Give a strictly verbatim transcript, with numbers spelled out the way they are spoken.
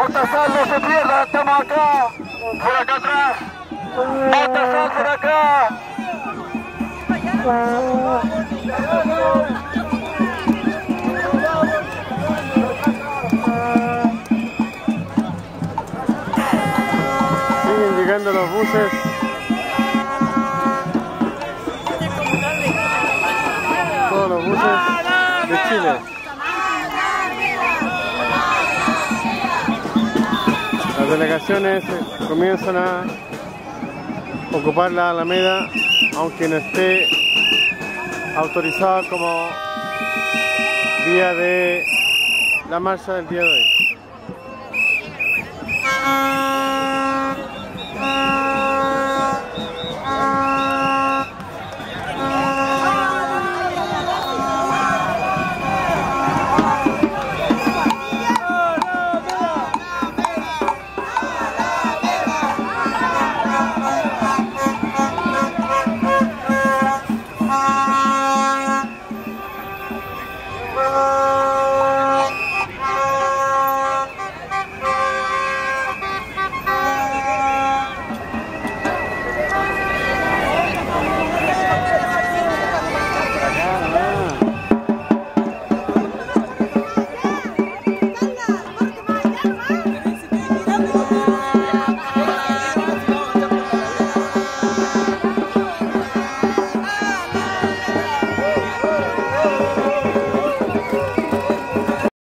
Motasal no se pierda, estamos acá, por acá atrás. Motasal por acá. Siguen llegando los buses. Todos los buses de Chile. Las delegaciones comienzan a ocupar la Alameda, aunque no esté autorizada como día de la marcha del día de hoy.